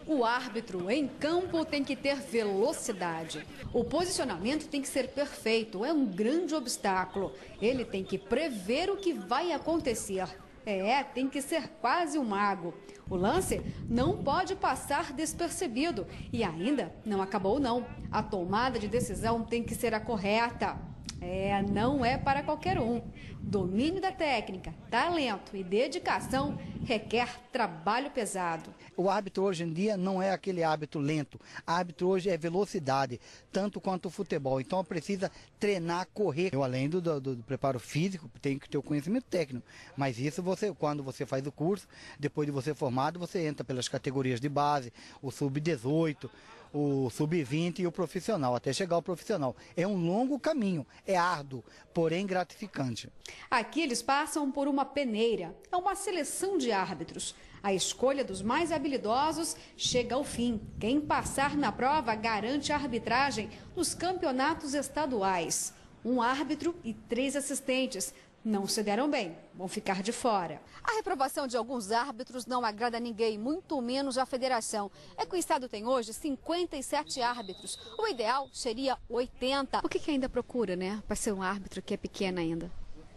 O árbitro em campo tem que ter velocidade. O posicionamento tem que ser perfeito, é um grande obstáculo. Ele tem que prever o que vai acontecer. Tem que ser quase um mago. O lance não pode passar despercebido. E ainda não acabou não. A tomada de decisão tem que ser a correta. Não é para qualquer um. Domínio da técnica, talento e dedicação requer trabalho pesado. O árbitro hoje em dia não é aquele árbitro lento. O árbitro hoje é velocidade, tanto quanto o futebol. Então precisa treinar, correr. Além do preparo físico, tem que ter o conhecimento técnico. Mas isso quando você faz o curso, depois de você formado, você entra pelas categorias de base, o sub-18, o sub-20 e o profissional, até chegar ao profissional. É um longo caminho, é árduo, porém gratificante. Aqui eles passam por uma peneira, é uma seleção de árbitros. A escolha dos mais habilidosos chega ao fim. Quem passar na prova garante a arbitragem nos campeonatos estaduais. Um árbitro e 3 assistentes. Não se deram bem, vão ficar de fora. A reprovação de alguns árbitros não agrada a ninguém, muito menos a federação. É que o estado tem hoje 57 árbitros. O ideal seria 80. O que ainda procura, né, para ser um árbitro que é pequeno ainda?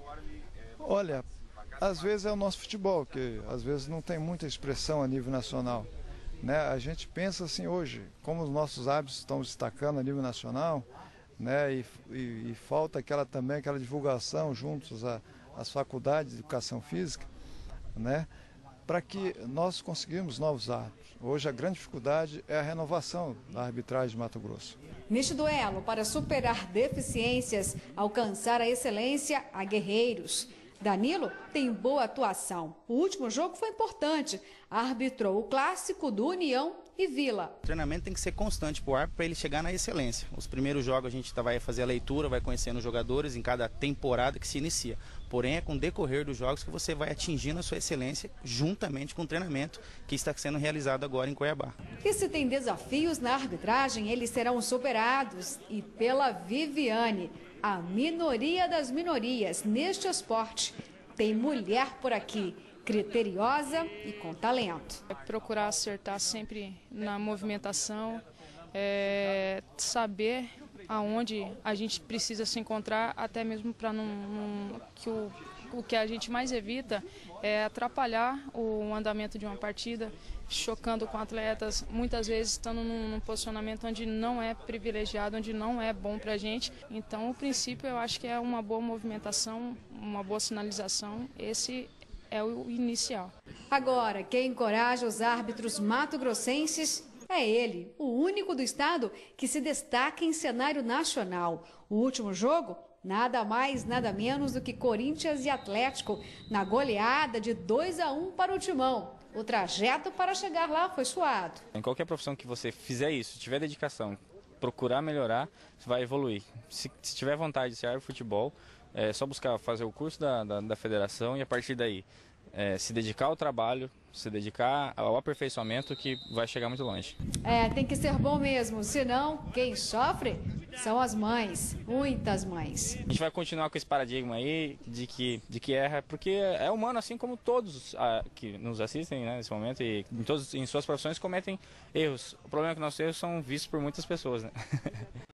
Olha, às vezes é o nosso futebol, que às vezes não tem muita expressão a nível nacional, né? A gente pensa assim hoje, como os nossos árbitros estão destacando a nível nacional, né? E falta também aquela divulgação juntos às faculdades de educação física, né? Para que nós conseguimos novos árbitros. Hoje a grande dificuldade é a renovação da arbitragem de Mato Grosso. Neste duelo, para superar deficiências, alcançar a excelência, há guerreiros. Danilo tem boa atuação. O último jogo foi importante. Arbitrou o clássico do União e Vila. O treinamento tem que ser constante para o árbitro para ele chegar na excelência. Os primeiros jogos a gente vai fazer a leitura, vai conhecendo os jogadores em cada temporada que se inicia. Porém, é com o decorrer dos jogos que você vai atingindo a sua excelência juntamente com o treinamento que está sendo realizado agora em Cuiabá. E se tem desafios na arbitragem, eles serão superados. E pela Viviane, a minoria das minorias neste esporte, tem mulher por aqui, criteriosa e com talento. Procurar acertar sempre na movimentação, saber aonde a gente precisa se encontrar, até mesmo para o que a gente mais evita é atrapalhar o andamento de uma partida, chocando com atletas, muitas vezes estando num posicionamento onde não é privilegiado, onde não é bom para a gente. Então, o princípio, eu acho que é uma boa movimentação, uma boa sinalização, esse é o inicial. Agora, quem encoraja os árbitros mato-grossenses é ele, o único do estado que se destaca em cenário nacional. O último jogo, nada mais, nada menos do que Corinthians e Atlético, na goleada de 2-1 para o Timão. O trajeto para chegar lá foi suado. Em qualquer profissão que você fizer isso, tiver dedicação, procurar melhorar, você vai evoluir. Se tiver vontade de ser árbitro de futebol, é só buscar fazer o curso da federação e a partir daí se dedicar ao trabalho, se dedicar ao aperfeiçoamento que vai chegar muito longe. Tem que ser bom mesmo, senão quem sofre são as mães, muitas mães. A gente vai continuar com esse paradigma aí de que erra, porque é humano assim como todos que nos assistem, né, nesse momento e em suas profissões cometem erros. O problema é que nossos erros são vistos por muitas pessoas, né?